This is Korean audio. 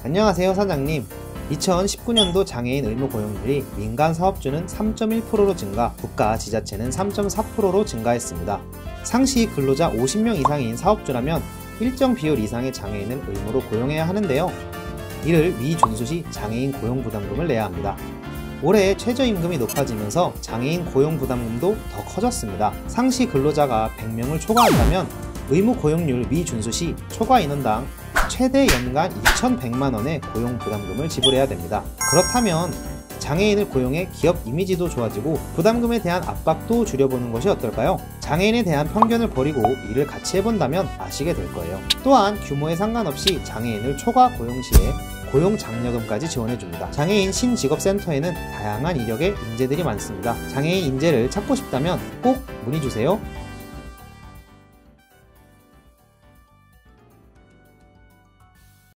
안녕하세요 사장님. 2019년도 장애인 의무 고용률이 민간 사업주는 3.1%로 증가, 국가 지자체는 3.4%로 증가했습니다. 상시 근로자 50명 이상인 사업주라면 일정 비율 이상의 장애인을 의무로 고용해야 하는데요. 이를 미준수 시 장애인 고용부담금을 내야 합니다. 올해 최저임금이 높아지면서 장애인 고용부담금도 더 커졌습니다. 상시 근로자가 100명을 초과한다면 의무 고용률 미준수 시 초과 인원당 최대 연간 2,100만원의 고용부담금을 지불해야 됩니다. 그렇다면 장애인을 고용해 기업 이미지도 좋아지고 부담금에 대한 압박도 줄여보는 것이 어떨까요? 장애인에 대한 편견을 버리고 일을 같이 해본다면 아시게 될 거예요. 또한 규모에 상관없이 장애인을 초과 고용 시에 고용장려금까지 지원해줍니다. 장애인 신직업센터에는 다양한 이력의 인재들이 많습니다. 장애인 인재를 찾고 싶다면 꼭 문의주세요.